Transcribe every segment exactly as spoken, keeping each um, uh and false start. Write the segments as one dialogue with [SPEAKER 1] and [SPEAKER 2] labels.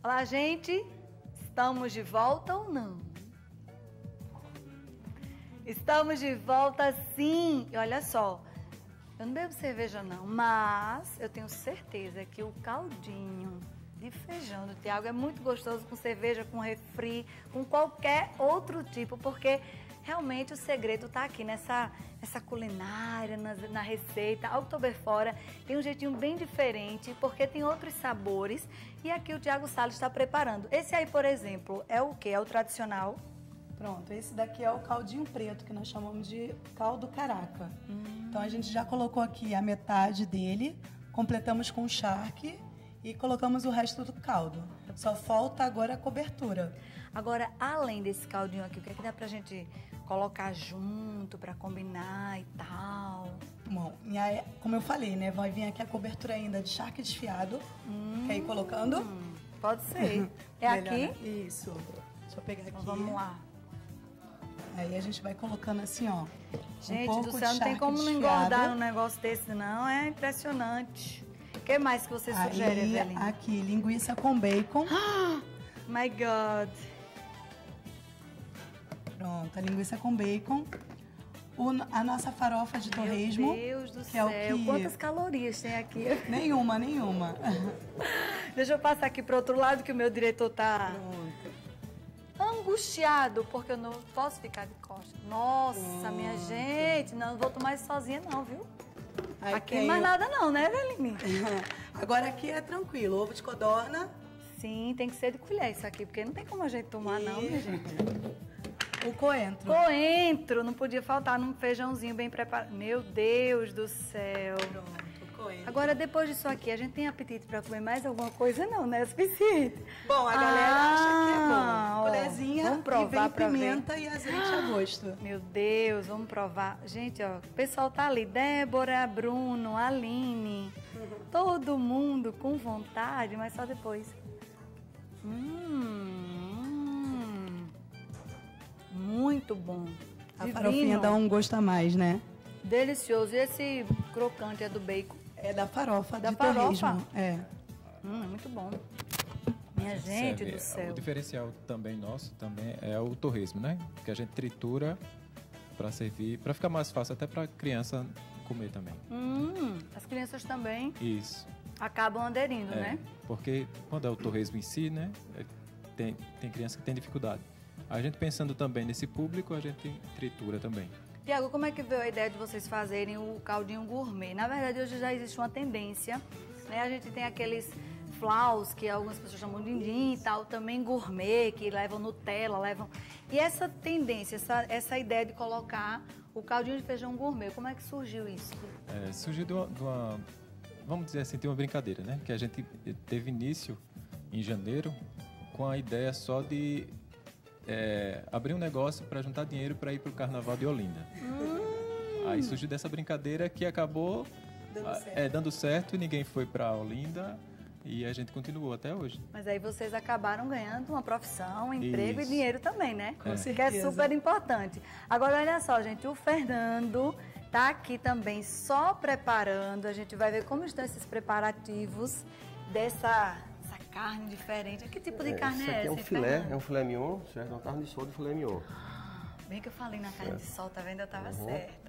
[SPEAKER 1] Olá, gente. Estamos de volta ou não? Estamos de volta, sim. E olha só, eu não bebo cerveja não, mas eu tenho certeza que o caldinho de feijão do Tiago é muito gostoso com cerveja, com refri, com qualquer outro tipo, porque realmente o segredo está aqui nessa, nessa culinária, na, na receita. A Oktoberfora tem um jeitinho bem diferente, porque tem outros sabores. E aqui o Tiago Salles está preparando. Esse aí, por exemplo, é o quê? É o tradicional?
[SPEAKER 2] Pronto, esse daqui é o caldinho preto, que nós chamamos de caldo caraca. Hum. Então a gente já colocou aqui a metade dele, completamos com charque e colocamos o resto do caldo. Só falta agora a cobertura.
[SPEAKER 1] Agora, além desse caldinho aqui, o que é que dá pra gente colocar junto pra combinar e tal?
[SPEAKER 2] Bom, e aí, como eu falei, né? Vai vir aqui a cobertura ainda de charque desfiado. Hum. Quer ir colocando?
[SPEAKER 1] Hum, pode ser. É
[SPEAKER 2] Melhor,
[SPEAKER 1] aqui?
[SPEAKER 2] Né? Isso. Deixa eu pegar aqui.
[SPEAKER 1] Então, vamos lá.
[SPEAKER 2] Aí a gente vai colocando assim, ó.
[SPEAKER 1] Gente
[SPEAKER 2] um
[SPEAKER 1] do céu, não tem como não engordar num negócio desse, não. É impressionante. O que mais que você sugere,
[SPEAKER 2] aí,
[SPEAKER 1] Evelyn?
[SPEAKER 2] Aqui, linguiça com bacon.
[SPEAKER 1] My God!
[SPEAKER 2] Pronto, a linguiça com bacon. O, a nossa farofa de torresmo.
[SPEAKER 1] Meu Deus do
[SPEAKER 2] que
[SPEAKER 1] céu,
[SPEAKER 2] é o que...
[SPEAKER 1] quantas calorias tem aqui?
[SPEAKER 2] Nenhuma, nenhuma.
[SPEAKER 1] Deixa eu passar aqui pro outro lado que o meu diretor tá...
[SPEAKER 2] Pronto.
[SPEAKER 1] Angustiado, porque eu não posso ficar de costas. Nossa, hum. minha gente, não vou tomar isso sozinha não, viu? Aí aqui mais o... nada não, né, Evelyn?
[SPEAKER 2] Agora aqui é tranquilo, ovo de codorna.
[SPEAKER 1] Sim, tem que ser de colher isso aqui, porque não tem como a gente tomar e... não, minha gente.
[SPEAKER 2] O coentro.
[SPEAKER 1] Coentro, não podia faltar num feijãozinho bem preparado. Meu Deus do céu.
[SPEAKER 2] Pronto. Coentro.
[SPEAKER 1] Agora, depois disso aqui, a gente tem apetite para comer mais alguma coisa? Não, né? É suficiente.
[SPEAKER 2] Bom, a galera
[SPEAKER 1] ah,
[SPEAKER 2] acha que é bom. Colherzinha
[SPEAKER 1] vamos provar
[SPEAKER 2] e vem pimenta ver. E azeite a gosto.
[SPEAKER 1] Meu Deus, vamos provar. Gente, ó, o pessoal tá ali. Débora, Bruno, Aline. Uhum. Todo mundo com vontade, mas só depois. Hum, muito bom.
[SPEAKER 2] A
[SPEAKER 1] Divino.
[SPEAKER 2] farofinha dá um gosto a mais, né?
[SPEAKER 1] Delicioso. E esse crocante é do bacon?
[SPEAKER 2] É da farofa,
[SPEAKER 1] da
[SPEAKER 2] de
[SPEAKER 1] farofa.
[SPEAKER 2] torresmo. É.
[SPEAKER 1] Hum, é muito bom. Minha gente do céu.
[SPEAKER 3] O diferencial também nosso também é o torresmo, né? Que a gente tritura para servir, para ficar mais fácil até para criança comer também.
[SPEAKER 1] Hum, as crianças também.
[SPEAKER 3] Isso.
[SPEAKER 1] Acabam aderindo,
[SPEAKER 3] é,
[SPEAKER 1] né?
[SPEAKER 3] Porque quando é o torresmo em si, né? Tem, tem criança que tem dificuldade. A gente pensando também nesse público, a gente tritura também.
[SPEAKER 1] Tiago, como é que veio a ideia de vocês fazerem o caldinho gourmet? Na verdade, hoje já existe uma tendência, né? A gente tem aqueles flaus, que algumas pessoas chamam de din e tal, também gourmet, que levam Nutella, levam... E essa tendência, essa, essa ideia de colocar o caldinho de feijão gourmet, como é que surgiu isso?
[SPEAKER 3] É, surgiu de uma, de uma... Vamos dizer assim, tem uma brincadeira, né? Que a gente teve início em janeiro com a ideia só de... É, abrir um negócio para juntar dinheiro para ir para o Carnaval de Olinda. Hum. Aí surgiu dessa brincadeira que acabou dando certo, é, dando certo e ninguém foi para Olinda e a gente continuou até hoje.
[SPEAKER 1] Mas aí vocês acabaram ganhando uma profissão, um emprego Isso. e dinheiro também, né?
[SPEAKER 2] Com
[SPEAKER 1] é.
[SPEAKER 2] certeza.
[SPEAKER 1] Que é super importante. Agora, olha só, gente, o Fernando tá aqui também só preparando. A gente vai ver como estão esses preparativos dessa... carne diferente. Que tipo de
[SPEAKER 4] é,
[SPEAKER 1] carne
[SPEAKER 4] isso
[SPEAKER 1] é
[SPEAKER 4] aqui
[SPEAKER 1] essa?
[SPEAKER 4] é um filé, Fernando? É um filé mignon, certo? É uma carne de sol de filé mignon.
[SPEAKER 1] Bem que eu falei na carne certo. de sol, tá vendo? Eu tava uhum. certa.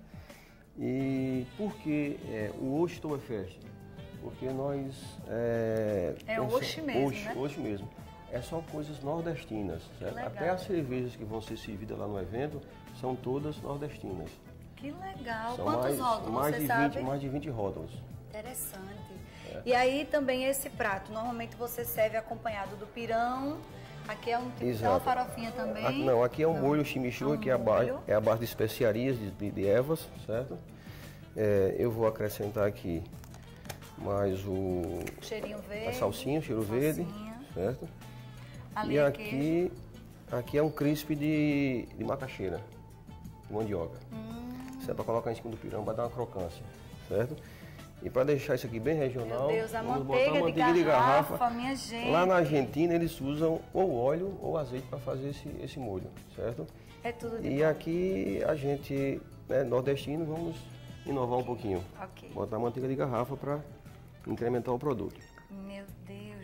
[SPEAKER 4] E por que é, o Oktoberfest? Porque nós... É,
[SPEAKER 1] é hoje mesmo,
[SPEAKER 4] hoje,
[SPEAKER 1] né?
[SPEAKER 4] Hoje mesmo. É só coisas nordestinas, certo? Até as cervejas que vão ser servidas lá no evento são todas nordestinas.
[SPEAKER 1] Que legal.
[SPEAKER 4] São
[SPEAKER 1] Quantos
[SPEAKER 4] mais,
[SPEAKER 1] rótulos,
[SPEAKER 4] mais
[SPEAKER 1] você
[SPEAKER 4] de
[SPEAKER 1] sabe?
[SPEAKER 4] vinte, mais de vinte rótulos.
[SPEAKER 1] Interessante. É. E aí também esse prato, normalmente você serve acompanhado do pirão, aqui é um tipo de uma farofinha também.
[SPEAKER 4] Aqui, não, aqui é um não. molho chimichurri, é um que é a, base, é a base de especiarias, de, de ervas, certo? É, eu vou acrescentar aqui mais o...
[SPEAKER 1] Cheirinho verde.
[SPEAKER 4] A salsinha, o cheiro salsinha. verde, certo?
[SPEAKER 1] Ali
[SPEAKER 4] e
[SPEAKER 1] é
[SPEAKER 4] aqui, aqui é um crisp de, de macaxeira, de mandioca. Hum. Isso é para colocar em cima do pirão, para dar uma crocância, certo? E para deixar isso aqui bem regional,
[SPEAKER 1] Meu Deus, a
[SPEAKER 4] vamos
[SPEAKER 1] manteiga,
[SPEAKER 4] botar manteiga de,
[SPEAKER 1] de garrafa,
[SPEAKER 4] garrafa.
[SPEAKER 1] Minha gente.
[SPEAKER 4] Lá na Argentina eles usam ou óleo ou azeite para fazer esse, esse molho, certo?
[SPEAKER 1] É tudo de
[SPEAKER 4] E
[SPEAKER 1] bom.
[SPEAKER 4] aqui a gente, né, nordestino, vamos inovar um pouquinho.
[SPEAKER 1] Okay.
[SPEAKER 4] Botar manteiga de garrafa para incrementar o produto.
[SPEAKER 1] Meu Deus do céu.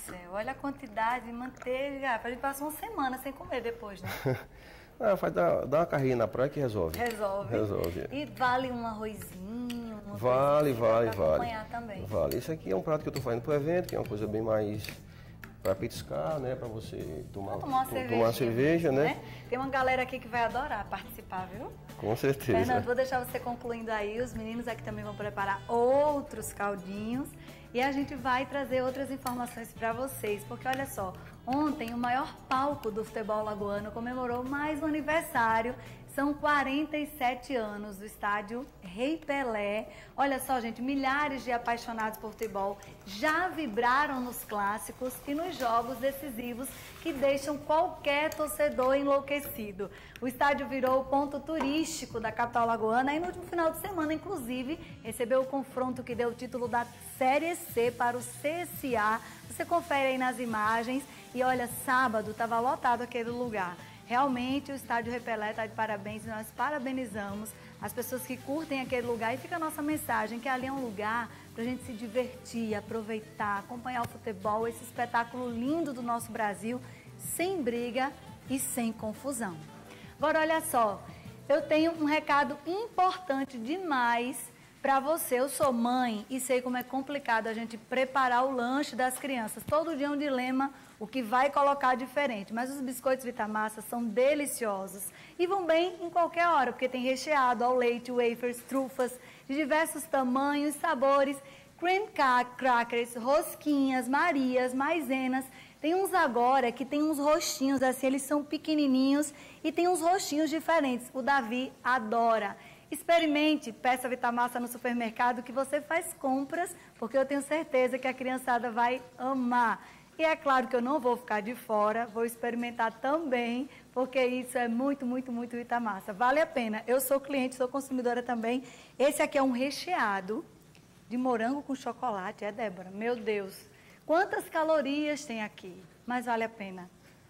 [SPEAKER 1] céu, olha a quantidade de manteiga. A gente passa uma semana sem comer depois, né?
[SPEAKER 4] Ah, faz dar, dar uma carrinha na praia que resolve.
[SPEAKER 1] Resolve.
[SPEAKER 4] Resolve.
[SPEAKER 1] E vale um arrozinho? Uma
[SPEAKER 4] Vale,
[SPEAKER 1] coisinha
[SPEAKER 4] vale,
[SPEAKER 1] pra
[SPEAKER 4] vale.
[SPEAKER 1] acompanhar também.
[SPEAKER 4] Vale. Isso aqui é um prato que eu estou fazendo para o evento, que é uma coisa bem mais para petiscar, né? Para você tomar,
[SPEAKER 1] Tomar uma
[SPEAKER 4] to-
[SPEAKER 1] cerveja.
[SPEAKER 4] tomar uma cerveja, né?
[SPEAKER 1] Tem uma galera aqui que vai adorar participar, viu?
[SPEAKER 4] Com certeza.
[SPEAKER 1] Fernando, vou deixar você concluindo aí. Os meninos aqui também vão preparar outros caldinhos. E a gente vai trazer outras informações para vocês. Porque olha só, ontem o maior palco do futebol lagoano comemorou mais um aniversário. São quarenta e sete anos do estádio Rei Pelé. Olha só, gente, milhares de apaixonados por futebol já vibraram nos clássicos e nos jogos decisivos que deixam qualquer torcedor enlouquecido. O estádio virou o ponto turístico da capital lagoana e no último final de semana, inclusive, recebeu o confronto que deu o título da Série C para o C S A. Você confere aí nas imagens e olha, sábado estava lotado aquele lugar. Realmente o estádio Rei Pelé está de parabéns e nós parabenizamos as pessoas que curtem aquele lugar. E fica a nossa mensagem, que ali é um lugar para a gente se divertir, aproveitar, acompanhar o futebol, esse espetáculo lindo do nosso Brasil, sem briga e sem confusão. Agora, olha só, eu tenho um recado importante demais para você. Eu sou mãe e sei como é complicado a gente preparar o lanche das crianças. Todo dia é um dilema, o que vai colocar diferente. Mas os biscoitos Vitamassa são deliciosos e vão bem em qualquer hora, porque tem recheado ao leite, wafers, trufas de diversos tamanhos, sabores, cream crackers, rosquinhas, marias, maizenas. Tem uns agora que tem uns rostinhos, assim, eles são pequenininhos e tem uns rostinhos diferentes. O Davi adora. Experimente, peça Vitamassa no supermercado que você faz compras, porque eu tenho certeza que a criançada vai amar. E é claro que eu não vou ficar de fora, vou experimentar também, porque isso é muito, muito, muito Vitamassa. Vale a pena. Eu sou cliente, sou consumidora também. Esse aqui é um recheado de morango com chocolate, é, Débora? Meu Deus! Quantas calorias tem aqui? Mas vale a pena.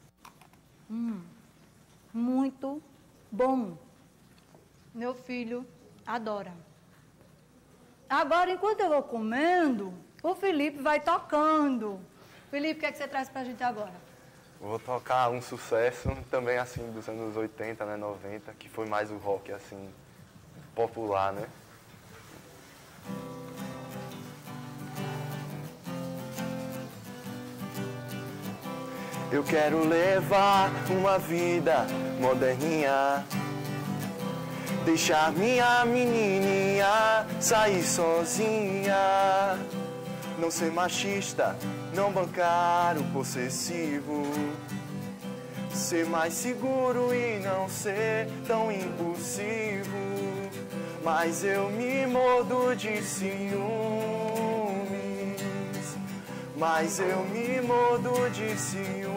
[SPEAKER 1] Hum, muito bom. Meu filho adora. Agora, enquanto eu vou comendo, o Felipe vai tocando. Felipe, o que é que você traz pra gente agora?
[SPEAKER 5] Vou tocar um sucesso também assim dos anos oitenta, né, noventa, que foi mais o rock assim popular, né? Eu quero levar uma vida moderninha, deixar minha menininha sair sozinha, não ser machista, não bancar o possessivo, ser mais seguro e não ser tão impulsivo. Mas eu me mordo de ciúmes, mas eu me mordo de ciúmes.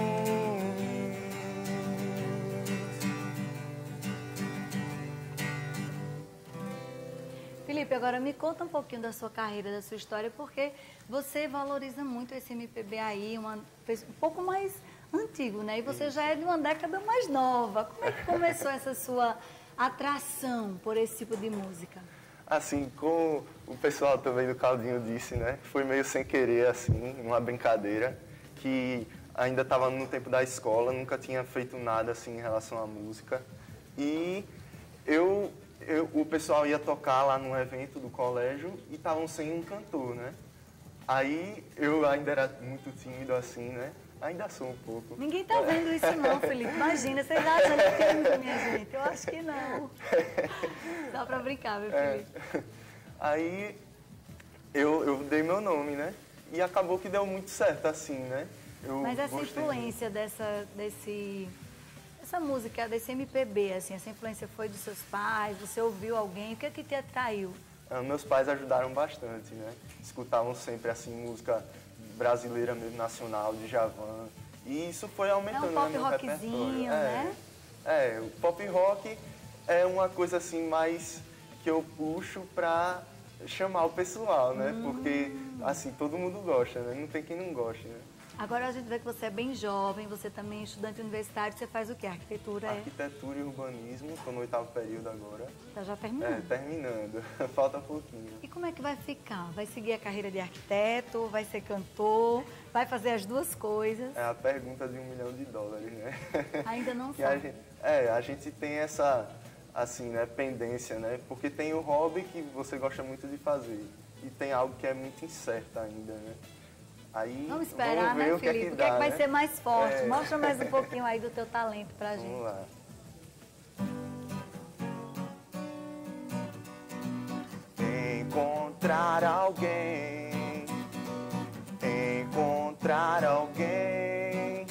[SPEAKER 1] Felipe, agora me conta um pouquinho da sua carreira, da sua história, porque você valoriza muito esse M P B aí, uma, um pouco mais antigo, né? E você já é de uma década mais nova. Como é que começou essa sua atração por esse tipo de música?
[SPEAKER 5] Assim, como o pessoal também do Caldinho disse, né? Foi meio sem querer, assim, uma brincadeira, que ainda estava no tempo da escola, nunca tinha feito nada, assim, em relação à música. E eu... Eu, o pessoal ia tocar lá no evento do colégio e estavam sem um cantor, né? Aí eu ainda era muito tímido assim, né? Ainda sou um pouco.
[SPEAKER 1] Ninguém tá vendo isso não, Felipe. Imagina, vocês acham que é tímido, minha gente? Eu acho que não. Dá pra brincar, meu Felipe?
[SPEAKER 5] É. Aí eu, eu dei meu nome, né? E acabou que deu muito certo assim, né? Eu
[SPEAKER 1] Mas essa
[SPEAKER 5] gostei
[SPEAKER 1] influência dessa, desse... Essa música, desse M P B, assim, essa influência foi dos seus pais? Você ouviu alguém? O que é que te atraiu?
[SPEAKER 5] Ah, meus pais ajudaram bastante, né? Escutavam sempre, assim, música brasileira mesmo, nacional, de Djavan. E isso foi aumentando,
[SPEAKER 1] é um pop
[SPEAKER 5] né, meu
[SPEAKER 1] rockzinho,
[SPEAKER 5] repertório.
[SPEAKER 1] né?
[SPEAKER 5] É, é, o pop rock é uma coisa, assim, mais que eu puxo pra chamar o pessoal, né? Hum. Porque, assim, todo mundo gosta, né? Não tem quem não goste, né?
[SPEAKER 1] Agora a gente vê que você é bem jovem, você também é estudante universitário, você faz o quê? Arquitetura é?
[SPEAKER 5] Arquitetura e urbanismo, estou no oitavo período agora.
[SPEAKER 1] Tá já
[SPEAKER 5] É,
[SPEAKER 1] terminando.
[SPEAKER 5] terminando, falta pouquinho.
[SPEAKER 1] E como é que vai ficar? Vai seguir a carreira de arquiteto, vai ser cantor, vai fazer as duas coisas?
[SPEAKER 5] É a pergunta de um milhão de dólares, né?
[SPEAKER 1] Ainda não
[SPEAKER 5] Que a
[SPEAKER 1] sabe.
[SPEAKER 5] gente, é, a gente tem essa, assim, né, pendência, né? Porque tem o hobby que você gosta muito de fazer e tem algo que é muito incerto ainda, né? Aí,
[SPEAKER 1] Vamos esperar,
[SPEAKER 5] ver
[SPEAKER 1] né,
[SPEAKER 5] o que é
[SPEAKER 1] Felipe?
[SPEAKER 5] que
[SPEAKER 1] O que é que
[SPEAKER 5] dá,
[SPEAKER 1] vai
[SPEAKER 5] né?
[SPEAKER 1] ser mais forte?
[SPEAKER 5] É.
[SPEAKER 1] Mostra mais um pouquinho aí do teu talento pra gente.
[SPEAKER 5] Vamos lá. Encontrar alguém, encontrar alguém,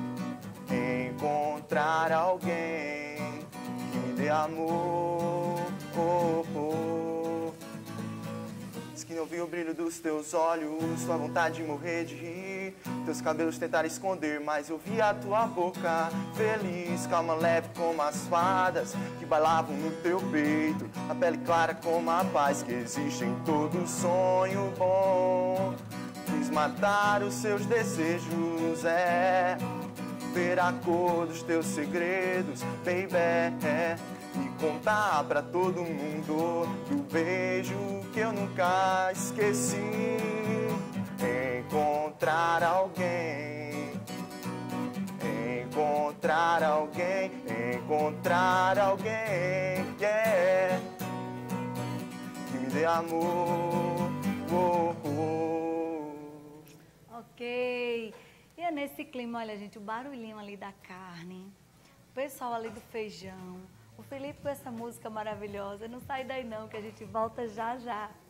[SPEAKER 5] encontrar alguém que me dê amor. Oh, oh. Diz que não vi o brilho dos teus olhos, tua vontade de morrer de rir, teus cabelos tentaram esconder, mas eu vi a tua boca feliz, calma leve como as fadas que bailavam no teu peito, a pele clara como a paz que existe em todo sonho bom. Quis matar os seus desejos, é ver a cor dos teus segredos, baby, é, e contar pra todo mundo do beijo que eu nunca esqueci. Encontrar alguém, encontrar alguém, encontrar alguém, yeah, que me dê amor. Oh, oh.
[SPEAKER 1] Ok. E é nesse clima, olha, gente, o barulhinho ali da carne, o pessoal ali do feijão, o Felipe com essa música maravilhosa. Não sai daí não, que a gente volta já já.